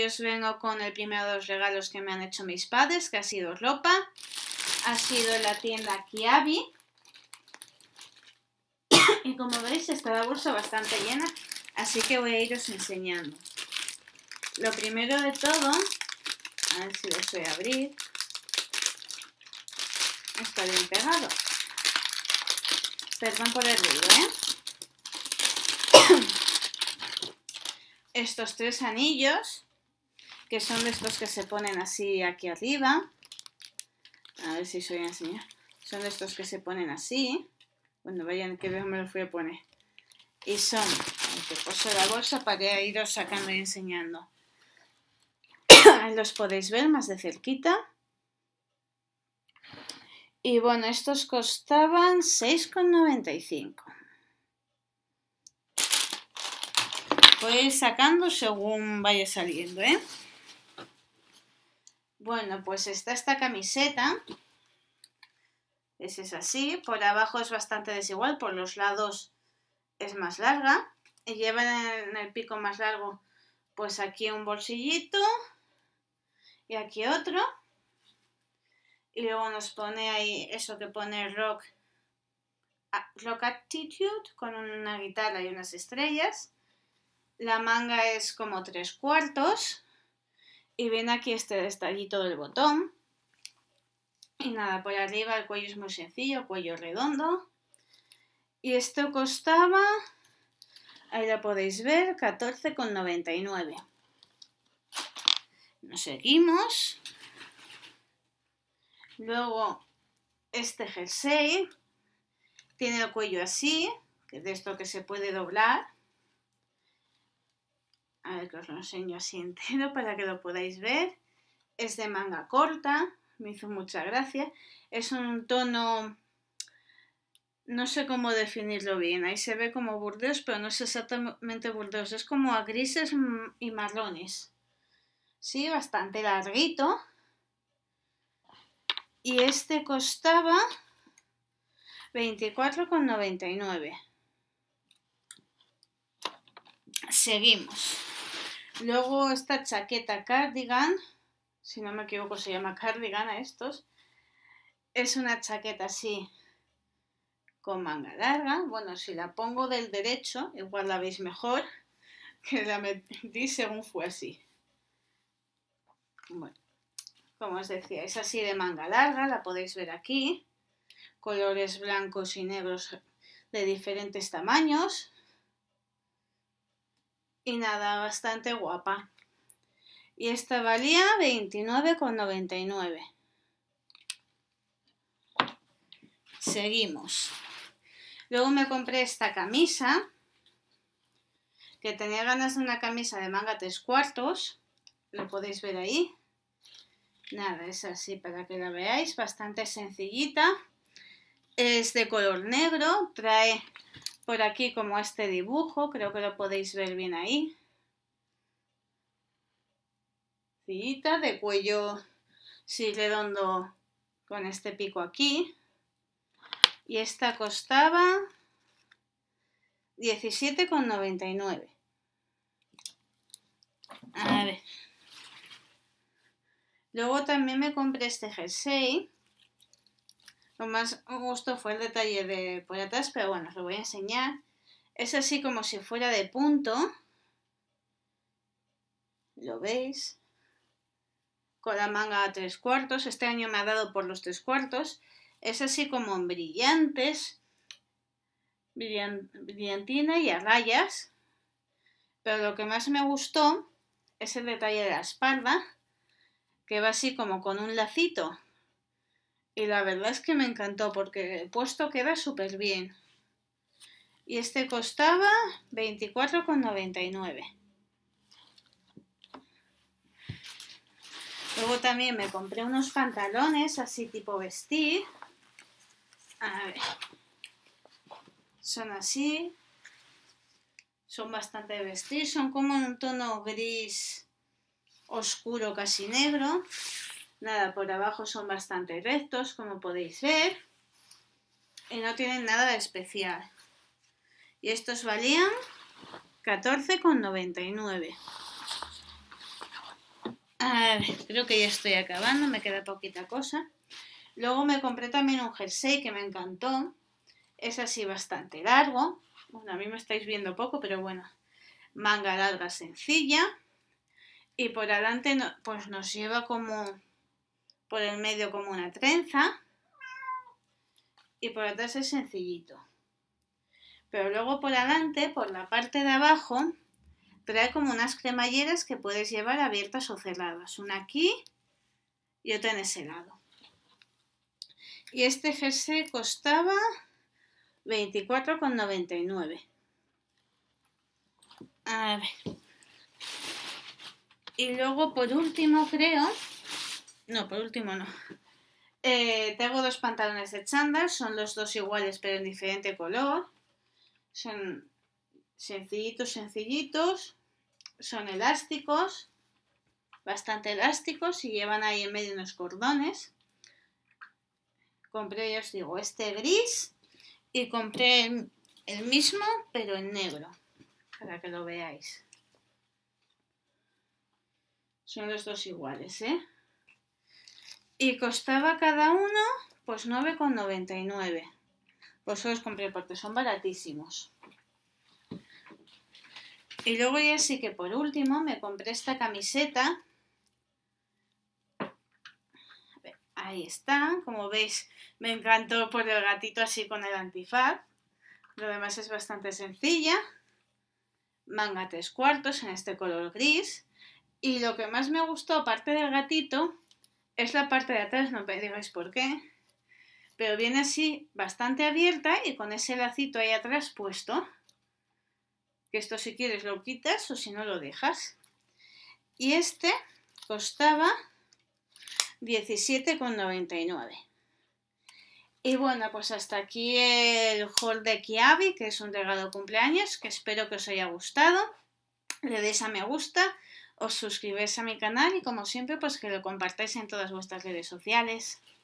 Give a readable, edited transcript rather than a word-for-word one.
hoy os vengo con el primero de los regalos que me han hecho mis padres, que ha sido ropa. Ha sido en la tienda Kiabi. Y como veis está la bolsa bastante llena, así que voy a iros enseñando. Lo primero de todo, a ver si lo voy a abrir. Está bien pegado. Perdón por el ruido, Estos 3 anillos, que son de estos que se ponen así aquí arriba. A ver si os voy a enseñar. Son de estos que se ponen así. Bueno, vayan que me los voy a poner. Y son, que puso la bolsa para iros sacando y enseñando. Los podéis ver más de cerquita. Y bueno, estos costaban 6,95. Voy a ir sacando según vaya saliendo, Bueno, pues está esta camiseta. Es así. Por abajo es bastante desigual. Por los lados es más larga. Y lleva en el pico más largo, pues aquí un bolsillito. Y aquí otro. Y luego nos pone ahí eso que pone Rock Attitude, con una guitarra y unas estrellas. La manga es como 3/4 y viene aquí este detallito del botón. Y nada, por arriba el cuello es muy sencillo, cuello redondo. Y esto costaba, ahí lo podéis ver, 14,99. Nos seguimos. Luego este jersey tiene el cuello así, que es de esto que se puede doblar. A ver que os lo enseño así entero para que lo podáis ver. Es de manga corta, me hizo mucha gracia. Es un tono, no sé cómo definirlo bien. Ahí se ve como burdeos, pero no es exactamente burdeos. Es como a grises y marrones. Sí, bastante larguito. Y este costaba 24,99. Seguimos. Luego esta chaqueta cardigan, si no me equivoco se llama cardigan a estos. Es una chaqueta así, con manga larga. Bueno, si la pongo del derecho, igual la veis mejor, que la metí según fue así. Bueno, como os decía, es así de manga larga, la podéis ver aquí. Colores blancos y negros de diferentes tamaños. Y nada, bastante guapa. Y esta valía 29,99. Seguimos. Luego me compré esta camisa, que tenía ganas de una camisa de manga 3/4. Lo podéis ver ahí. Nada, es así para que la veáis, bastante sencillita. Es de color negro, trae por aquí como este dibujo, creo que lo podéis ver bien ahí. Sencillita, de cuello sí redondo con este pico aquí. Y esta costaba 17,99. A ver. Luego también me compré este jersey. Lo más me gustó fue el detalle de por atrás, pero bueno, os lo voy a enseñar. Es así como si fuera de punto. ¿Lo veis? Con la manga a 3/4. Este año me ha dado por los 3/4. Es así como en brillantes. Brillantina y a rayas. Pero lo que más me gustó es el detalle de la espalda, que va así como con un lacito. Y la verdad es que me encantó porque puesto queda súper bien. Y este costaba 24,99. Luego también me compré unos pantalones así tipo vestir. A ver. Son así. Son bastante de vestir. Son como en un tono gris oscuro, casi negro. Nada, por abajo son bastante rectos, como podéis ver. Y no tienen nada de especial. Y estos valían 14,99. A ver, creo que ya estoy acabando, me queda poquita cosa. Luego me compré también un jersey que me encantó. Es así bastante largo. Bueno, a mí me estáis viendo poco, pero bueno. Manga larga sencilla. Y por adelante pues nos lleva como por el medio como una trenza. Y por atrás es sencillito. Pero luego por adelante, por la parte de abajo, trae como unas cremalleras que puedes llevar abiertas o cerradas. Una aquí y otra en ese lado. Y este jersey costaba 24,99. A ver. Y luego por último creo... No, por último no. Tengo dos pantalones de chándal. Son los dos iguales pero en diferente color. Son sencillitos. Son elásticos. Bastante elásticos y llevan ahí en medio unos cordones. Compré, ya os digo, este gris y compré el mismo pero en negro, para que lo veáis. Son los dos iguales, ¿eh? Y costaba cada uno pues 9,99. Pues os compré porque son baratísimos. Y luego ya sí que por último me compré esta camiseta. Ahí está, como veis me encantó por el gatito así con el antifaz. Lo demás es bastante sencilla. Manga 3/4 en este color gris. Y lo que más me gustó aparte del gatito es la parte de atrás, no me digáis por qué. Pero viene así bastante abierta y con ese lacito ahí atrás puesto. Que esto si quieres lo quitas o si no lo dejas. Y este costaba 17,99. Y bueno, pues hasta aquí el haul de Kiabi, que es un regalo de cumpleaños, que espero que os haya gustado. Le deis a me gusta, os suscribáis a mi canal y como siempre pues que lo compartáis en todas vuestras redes sociales.